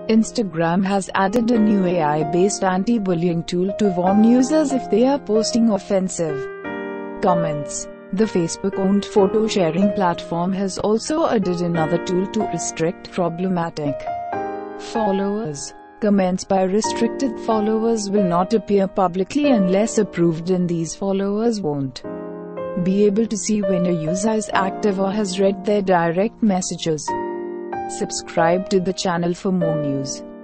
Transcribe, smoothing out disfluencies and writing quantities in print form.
Instagram has added a new AI-based anti-bullying tool to warn users if they are posting offensive comments. The Facebook-owned photo-sharing platform has also added another tool to restrict problematic followers. Comments by restricted followers will not appear publicly unless approved, and these followers won't be able to see when a user is active or has read their direct messages. Subscribe to the channel for more news.